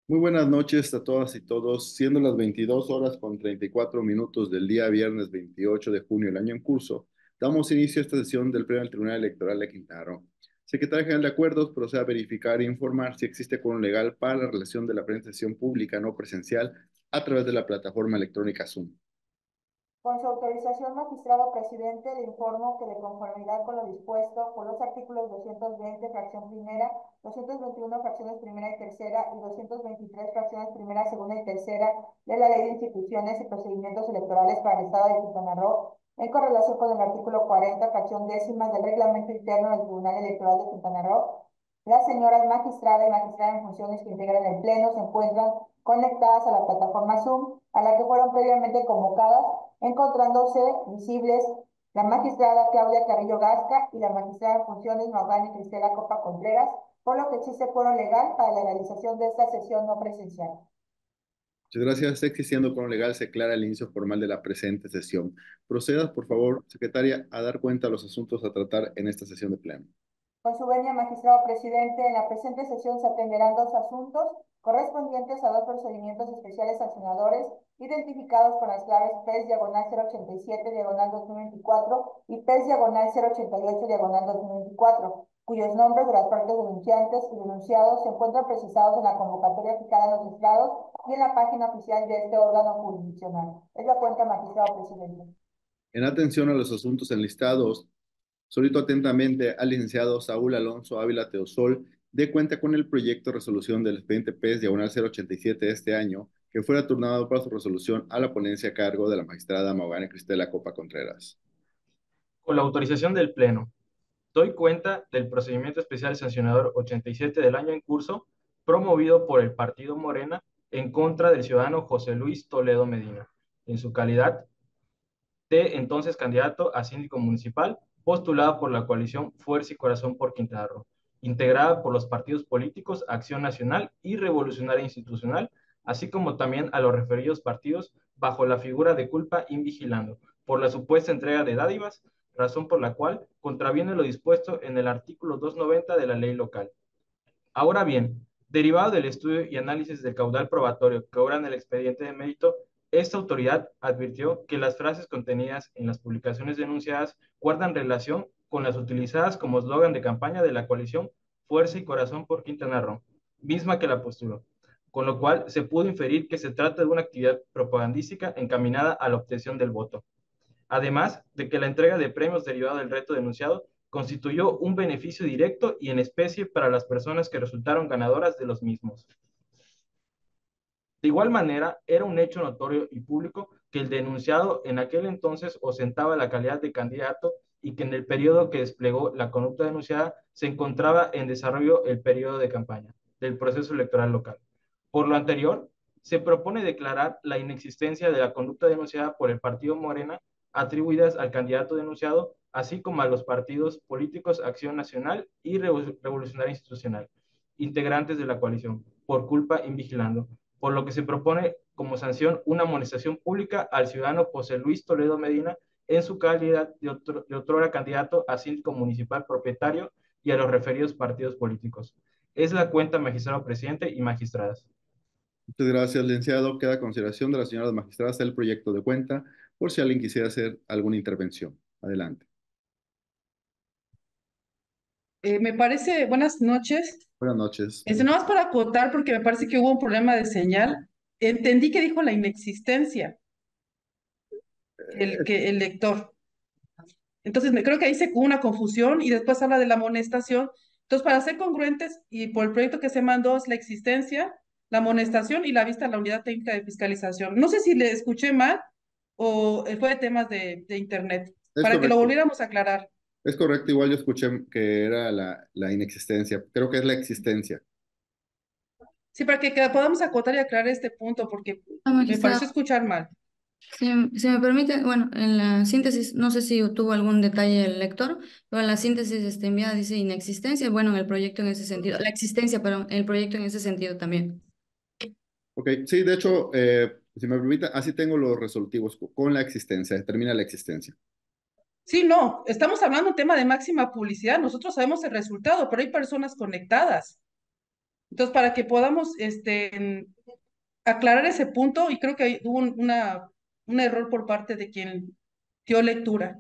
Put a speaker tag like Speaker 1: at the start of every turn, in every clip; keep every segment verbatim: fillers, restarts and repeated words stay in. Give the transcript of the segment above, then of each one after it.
Speaker 1: Muy buenas noches a todas y todos. Siendo las veintidós horas con treinta y cuatro minutos del día viernes veintiocho de junio del año en curso, damos inicio a esta sesión del Pleno del Tribunal Electoral de Quintana Roo. Secretario General de Acuerdos procede a verificar e informar si existe quórum legal para la realización de la presente sesión pública no presencial a través de la plataforma electrónica Zoom.
Speaker 2: Con su autorización, magistrado presidente, le informo que de conformidad con lo dispuesto por los artículos doscientos veinte, fracción primera, doscientos veintiuno, fracciones primera y tercera, y doscientos veintitrés, fracciones primera, segunda y tercera de la Ley de Instituciones y Procedimientos Electorales para el Estado de Quintana Roo, en correlación con el artículo cuarenta, fracción décima del Reglamento Interno del Tribunal Electoral de Quintana Roo, las señoras magistrada y magistrada en funciones que integran el Pleno se encuentran conectadas a la plataforma Zoom, a la que fueron previamente convocadas, encontrándose visibles la magistrada Claudia Carrillo Gasca y la magistrada en funciones Maugani Cristela Copa Contreras, por lo que existe foro legal para la realización de esta sesión no presencial.
Speaker 1: Muchas gracias. Existiendo quórum legal, se declara el inicio formal de la presente sesión. Proceda, por favor, secretaria, a dar cuenta de los asuntos a tratar en esta sesión de pleno.
Speaker 2: Con su venia, magistrado presidente, en la presente sesión se atenderán dos asuntos correspondientes a dos procedimientos especiales sancionadores identificados con las claves P E S diagonal cero ochenta y siete diagonal dos mil veinticuatro y P E S diagonal cero ochenta y ocho diagonal dos mil veinticuatro, cuyos nombres de las partes denunciantes y denunciados se encuentran precisados en la convocatoria fijada en los estrados y en la página oficial de este órgano jurisdiccional. Es la cuenta, magistrado presidente.
Speaker 1: En atención a los asuntos enlistados, solicito atentamente al licenciado Saúl Alonso Ávila Teosol de cuenta con el proyecto de resolución del expediente P E S diagonal cero ochenta y siete de este año, que fuera turnado para su resolución a la ponencia a cargo de la magistrada Maugani Cristela Copa Contreras.
Speaker 3: Con la autorización del Pleno, doy cuenta del procedimiento especial sancionador ochenta y siete del año en curso, promovido por el Partido Morena en contra del ciudadano José Luis Toledo Medina, en su calidad de entonces candidato a síndico municipal, postulado por la coalición Fuerza y Corazón por Quintana Roo, integrada por los partidos políticos Acción Nacional y Revolucionaria Institucional, así como también a los referidos partidos bajo la figura de culpa invigilando por la supuesta entrega de dádivas, razón por la cual contraviene lo dispuesto en el artículo doscientos noventa de la ley local. Ahora bien, derivado del estudio y análisis del caudal probatorio que obra en el expediente de mérito, esta autoridad advirtió que las frases contenidas en las publicaciones denunciadas guardan relación con las utilizadas como eslogan de campaña de la coalición Fuerza y Corazón por Quintana Roo, misma que la posturó, con lo cual se pudo inferir que se trata de una actividad propagandística encaminada a la obtención del voto. Además de que la entrega de premios derivado del reto denunciado constituyó un beneficio directo y en especie para las personas que resultaron ganadoras de los mismos. De igual manera, era un hecho notorio y público que el denunciado en aquel entonces ostentaba la calidad de candidato y que en el periodo que desplegó la conducta denunciada se encontraba en desarrollo el periodo de campaña del proceso electoral local. Por lo anterior, se propone declarar la inexistencia de la conducta denunciada por el partido Morena atribuidas al candidato denunciado, así como a los partidos políticos Acción Nacional y Revolucionaria Institucional, integrantes de la coalición, por culpa invigilando, por lo que se propone como sanción una amonestación pública al ciudadano José Luis Toledo Medina en su calidad de, otro, de otrora candidato a síndico municipal propietario y a los referidos partidos políticos. Es la cuenta, magistrado presidente y magistradas.
Speaker 1: Muchas gracias, licenciado. Queda a consideración de las señoras magistradas el proyecto de cuenta, por si alguien quisiera hacer alguna intervención. Adelante.
Speaker 4: Eh, me parece, buenas noches.
Speaker 1: Buenas noches.
Speaker 4: Este, no más para acotar, porque me parece que hubo un problema de señal. Entendí que dijo la inexistencia, el, que, el lector. Entonces, me creo que ahí se hubo una confusión y después habla de la amonestación. Entonces, para ser congruentes y por el proyecto que se mandó es la existencia, la amonestación y la vista a la unidad técnica de fiscalización. No sé si le escuché mal o eh, fue de temas de, de internet,
Speaker 1: Es
Speaker 4: para que lo
Speaker 1: correcto.
Speaker 4: volviéramos a aclarar.
Speaker 1: Es correcto. Igual yo escuché que era la, la inexistencia. Creo que es la existencia.
Speaker 4: Sí, para que, que podamos acotar y aclarar este punto, porque
Speaker 5: Ah,
Speaker 4: me pareció
Speaker 5: magistrado,
Speaker 4: escuchar mal.
Speaker 5: si, si me permite, bueno, en la síntesis, no sé si tuvo algún detalle el lector, pero en la síntesis este, enviada dice inexistencia, bueno, en el proyecto en ese sentido, la existencia, perdón, en el proyecto en ese sentido también.
Speaker 1: Ok, sí, de hecho, eh, si me permite, así tengo los resolutivos con la existencia, determina la existencia.
Speaker 4: Sí, no, estamos hablando de un tema de máxima publicidad. Nosotros sabemos el resultado, pero hay personas conectadas. Entonces, para que podamos este, aclarar ese punto, y creo que hay- hubo un, una, un error por parte de quien dio lectura.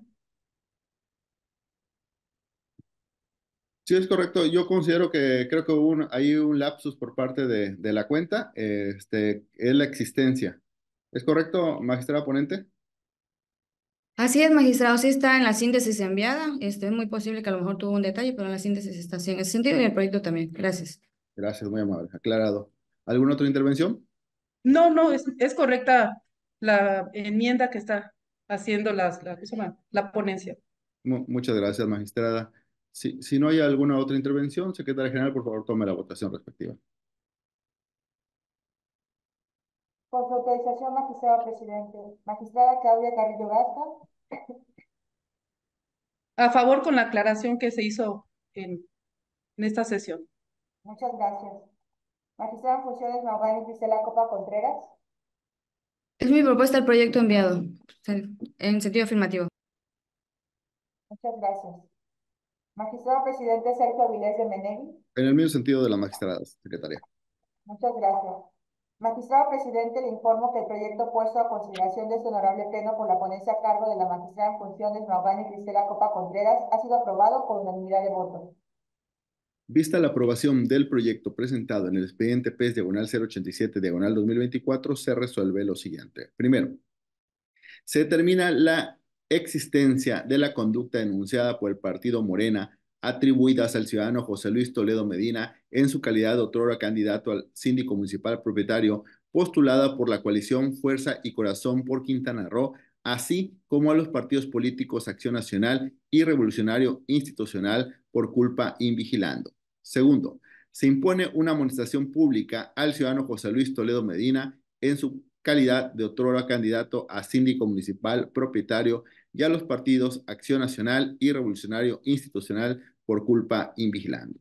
Speaker 1: Sí, es correcto. Yo considero que creo que hubo un, hay un lapsus por parte de, de la cuenta. eh, Este, es la existencia. ¿Es correcto, magistrada ponente?
Speaker 5: Así es, magistrado, sí está en la síntesis enviada. Este, es muy posible que a lo mejor tuvo un detalle, pero en la síntesis está así en ese sentido y el proyecto también. Gracias.
Speaker 1: Gracias, muy amable. Aclarado. ¿Alguna otra intervención?
Speaker 4: No, no, es, es correcta la enmienda que está haciendo las, la, ¿cómo se llama? La ponencia.
Speaker 1: Mu- muchas gracias, magistrada. Si, si no hay alguna otra intervención, secretaria general, por favor, tome la votación respectiva.
Speaker 2: Con su autorización, magistrado presidente. Magistrada Claudia Carrillo Gasca.
Speaker 4: A favor con la aclaración que se hizo en, en esta sesión.
Speaker 2: Muchas gracias. Magistrada en funciones Mauvani Gisela Copa Contreras.
Speaker 5: Es mi propuesta el proyecto enviado, en sentido afirmativo.
Speaker 2: Muchas gracias. Magistrado presidente Sergio Avilés de Menegui.
Speaker 1: En el mismo sentido de la magistrada, secretaria.
Speaker 2: Muchas gracias. Magistrado presidente, le informo que el proyecto puesto a consideración de este honorable pleno por la ponencia a cargo de la magistrada en funciones Mauvani Gisela Copa Contreras ha sido aprobado por unanimidad de votos.
Speaker 1: Vista la aprobación del proyecto presentado en el expediente P E S diagonal cero ochenta y siete diagonal dos mil veinticuatro, se resuelve lo siguiente. Primero, se determina la existencia de la conducta denunciada por el partido Morena atribuidas al ciudadano José Luis Toledo Medina en su calidad de otrora candidato al síndico municipal propietario postulada por la coalición Fuerza y Corazón por Quintana Roo, así como a los partidos políticos Acción Nacional y Revolucionario Institucional por culpa invigilando. Segundo, se impone una amonestación pública al ciudadano José Luis Toledo Medina en su calidad de otrora candidato a síndico municipal propietario y a los partidos Acción Nacional y Revolucionario Institucional por culpa invigilando.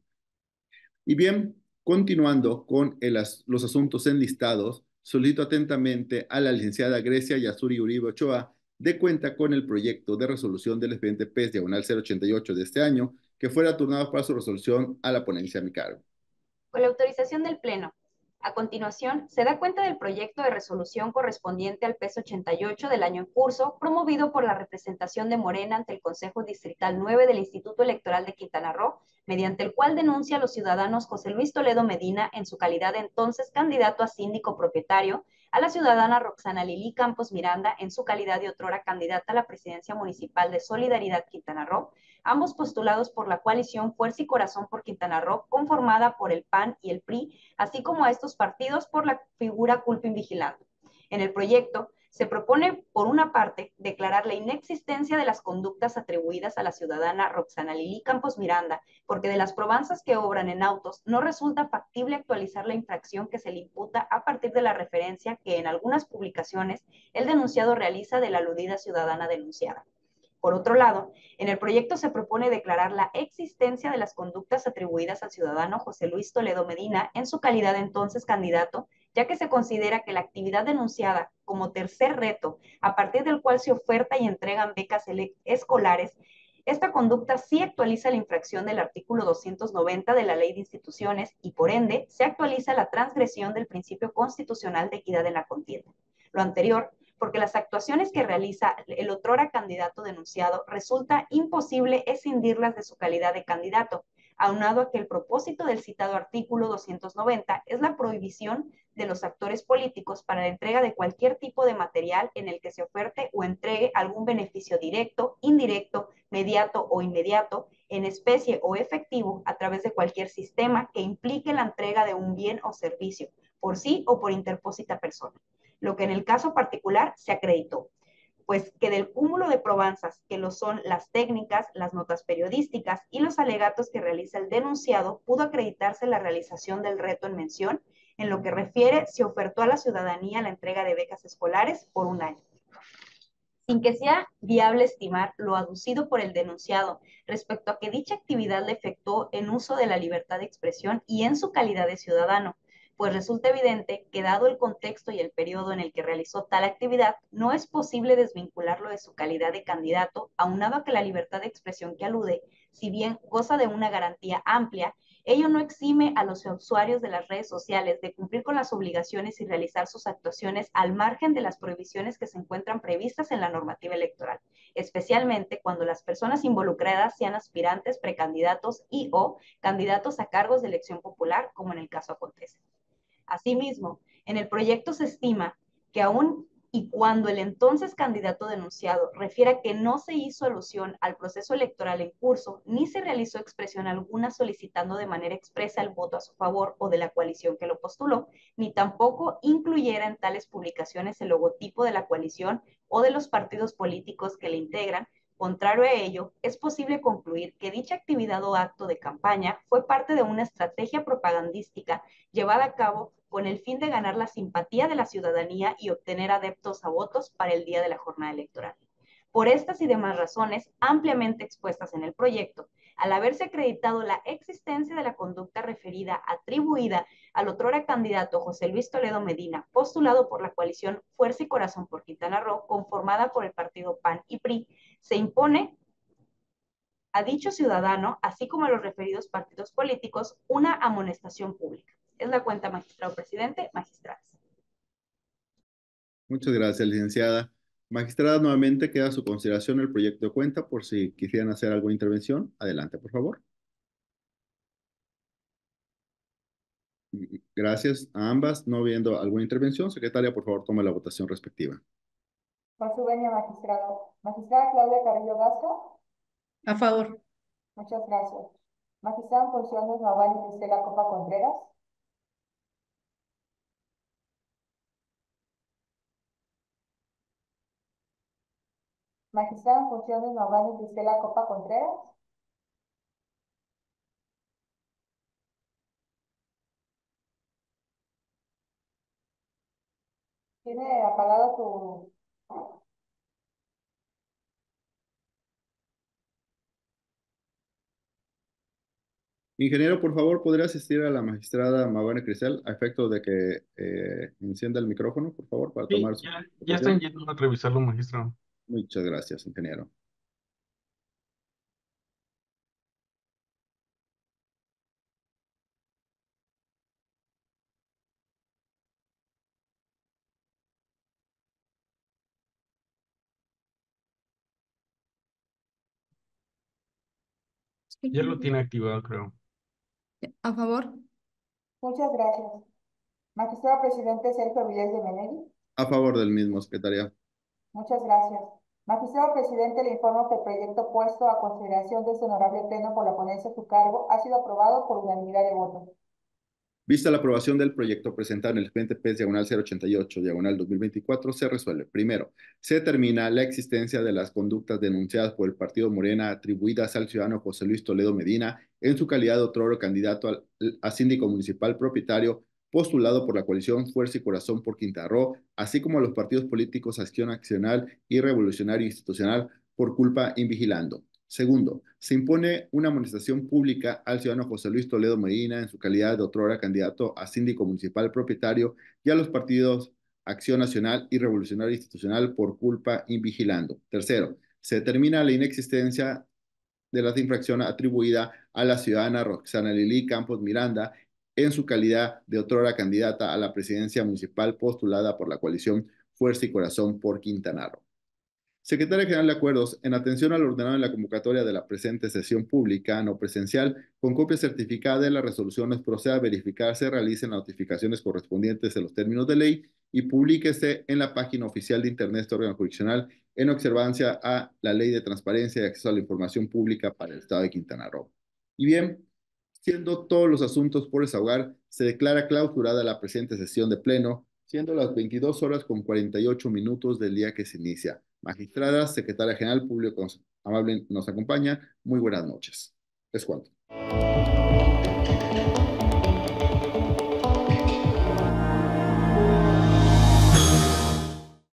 Speaker 1: Y bien, continuando con el, los asuntos enlistados, solicito atentamente a la licenciada Grecia Yasuri Uribe Ochoa de cuenta con el proyecto de resolución del expediente P E S diagonal cero ochenta y ocho de este año, que fuera turnado para su resolución a la ponencia a mi cargo.
Speaker 6: Con la autorización del Pleno. A continuación, se da cuenta del proyecto de resolución correspondiente al P E S ochenta y ocho del año en curso, promovido por la representación de Morena ante el Consejo Distrital nueve del Instituto Electoral de Quintana Roo, mediante el cual denuncia a los ciudadanos José Luis Toledo Medina en su calidad de entonces candidato a síndico propietario, a la ciudadana Roxana Lili Campos Miranda en su calidad de otrora candidata a la presidencia municipal de Solidaridad Quintana Roo, ambos postulados por la coalición Fuerza y Corazón por Quintana Roo, conformada por el P A N y el P R I, así como a estos partidos por la figura culpa invigilando. En el proyecto se propone, por una parte, declarar la inexistencia de las conductas atribuidas a la ciudadana Roxana Lili Campos Miranda, porque de las probanzas que obran en autos no resulta factible actualizar la infracción que se le imputa a partir de la referencia que en algunas publicaciones el denunciado realiza de la aludida ciudadana denunciada. Por otro lado, en el proyecto se propone declarar la existencia de las conductas atribuidas al ciudadano José Luis Toledo Medina en su calidad de entonces candidato, ya que se considera que la actividad denunciada como tercer reto, a partir del cual se oferta y entregan becas escolares, esta conducta sí actualiza la infracción del artículo doscientos noventa de la Ley de Instituciones y, por ende, se actualiza la transgresión del principio constitucional de equidad en la contienda. Lo anterior porque las actuaciones que realiza el otrora candidato denunciado resulta imposible escindirlas de su calidad de candidato, aunado a que el propósito del citado artículo doscientos noventa es la prohibición de los actores políticos para la entrega de cualquier tipo de material en el que se oferte o entregue algún beneficio directo, indirecto, mediato o inmediato, en especie o efectivo, a través de cualquier sistema que implique la entrega de un bien o servicio, por sí o por interpósita persona, lo que en el caso particular se acreditó, pues que del cúmulo de probanzas que lo son las técnicas, las notas periodísticas y los alegatos que realiza el denunciado, pudo acreditarse la realización del reto en mención. En lo que refiere, se ofertó a la ciudadanía la entrega de becas escolares por un año. Sin que sea viable estimar lo aducido por el denunciado respecto a que dicha actividad le efectuó en uso de la libertad de expresión y en su calidad de ciudadano, pues resulta evidente que dado el contexto y el periodo en el que realizó tal actividad, no es posible desvincularlo de su calidad de candidato, aunado a que la libertad de expresión que alude, si bien goza de una garantía amplia, ello no exime a los usuarios de las redes sociales de cumplir con las obligaciones y realizar sus actuaciones al margen de las prohibiciones que se encuentran previstas en la normativa electoral, especialmente cuando las personas involucradas sean aspirantes, precandidatos y o candidatos a cargos de elección popular, como en el caso acontece. Asimismo, en el proyecto se estima que aún y cuando el entonces candidato denunciado refiera que no se hizo alusión al proceso electoral en curso, ni se realizó expresión alguna solicitando de manera expresa el voto a su favor o de la coalición que lo postuló, ni tampoco incluyera en tales publicaciones el logotipo de la coalición o de los partidos políticos que le integran. Contrario a ello, es posible concluir que dicha actividad o acto de campaña fue parte de una estrategia propagandística llevada a cabo con el fin de ganar la simpatía de la ciudadanía y obtener adeptos a votos para el día de la jornada electoral. Por estas y demás razones, ampliamente expuestas en el proyecto, al haberse acreditado la existencia de la conducta referida atribuida al otrora candidato José Luis Toledo Medina, postulado por la coalición Fuerza y Corazón por Quintana Roo, conformada por el partido P A N y P R I, se impone a dicho ciudadano, así como a los referidos partidos políticos, una amonestación pública. Es la cuenta, magistrado presidente, magistradas.
Speaker 1: Muchas gracias, licenciada. Magistrada, nuevamente queda a su consideración el proyecto de cuenta por si quisieran hacer alguna intervención. Adelante, por favor. Gracias a ambas. No viendo alguna intervención, secretaria, por favor, tome la votación respectiva.
Speaker 2: Con su venia, magistrado. Magistrada Claudia Carrillo Gasca.
Speaker 4: A favor.
Speaker 2: Muchas gracias. Magistrada en funciones Navani Cristela Copa Contreras. Magistrada en funciones Navani Cristela Copa Contreras. Tiene apagado su...
Speaker 1: Ingeniero, por favor, ¿podría asistir a la magistrada Mavane Crisel a efecto de que eh, encienda el micrófono, por favor, para
Speaker 7: Sí,
Speaker 1: tomar su
Speaker 7: ya, ya
Speaker 1: votación?
Speaker 7: están yendo a revisarlo, magistrado.
Speaker 1: Muchas gracias, ingeniero.
Speaker 7: Ya lo tiene activado, creo.
Speaker 5: A favor.
Speaker 2: Muchas gracias. Magistrado presidente Sergio Vilés de Menegui.
Speaker 1: A favor del mismo, secretaria.
Speaker 2: Muchas gracias. Magistrado presidente, le informo que el proyecto puesto a consideración de este honorable pleno por la ponencia a su cargo ha sido aprobado por unanimidad de votos.
Speaker 1: Vista la aprobación del proyecto presentado en el expediente P E S diagonal cero ochenta y ocho diagonal dos mil veinticuatro, se resuelve. Primero, se determina la existencia de las conductas denunciadas por el partido Morena atribuidas al ciudadano José Luis Toledo Medina en su calidad de otrora candidato al, a síndico municipal propietario postulado por la coalición Fuerza y Corazón por Quintana Roo, así como a los partidos políticos Acción Nacional y Revolucionario Institucional por culpa invigilando. Segundo, se impone una amonestación pública al ciudadano José Luis Toledo Medina en su calidad de otrora candidato a síndico municipal propietario y a los partidos Acción Nacional y Revolucionario Institucional por culpa invigilando. Tercero, se determina la inexistencia de la infracción atribuida a la ciudadana Roxana Lili Campos Miranda en su calidad de otrora candidata a la presidencia municipal postulada por la coalición Fuerza y Corazón por Quintana Roo. Secretaria General de Acuerdos, en atención al ordenado en la convocatoria de la presente sesión pública no presencial, con copia certificada de las resoluciones, proceda a verificar se realicen notificaciones correspondientes en los términos de ley y publíquese en la página oficial de Internet de este órgano jurisdiccional en observancia a la Ley de Transparencia y Acceso a la Información Pública para el Estado de Quintana Roo. Y bien, siendo todos los asuntos por desahogar, se declara clausurada la presente sesión de pleno, siendo las veintidós horas con cuarenta y ocho minutos del día que se inicia. Magistradas, secretaria general, público amable nos acompaña. Muy buenas noches. Es cuanto.